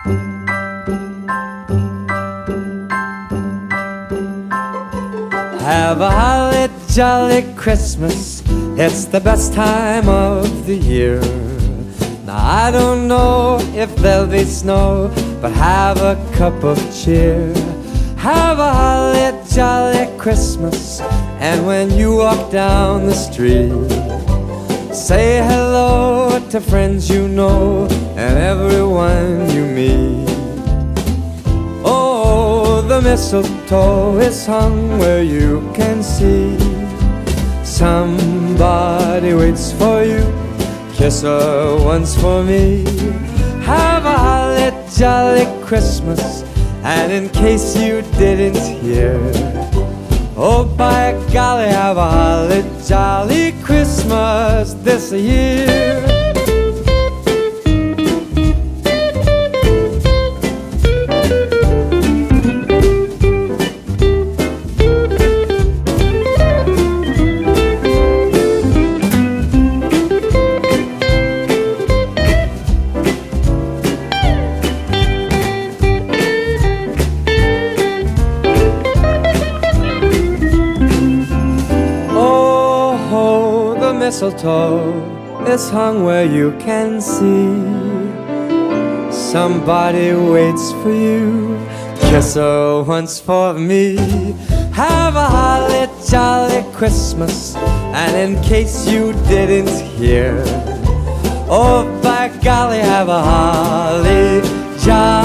Have a holly jolly Christmas, it's the best time of the year. Now I don't know if there'll be snow, but have a cup of cheer. Have a holly jolly Christmas, and when you walk down the street, say hello to friends you know and everyone you meet. Oh, the mistletoe is hung where you can see. Somebody waits for you, kiss her once for me. Have a holly jolly Christmas, and in case you didn't hear, oh by golly, have a holly jolly Christmas this year. Mistletoe is hung where you can see. Somebody waits for you, kiss her once for me. Have a holly jolly Christmas, and in case you didn't hear, oh by golly, have a holly jolly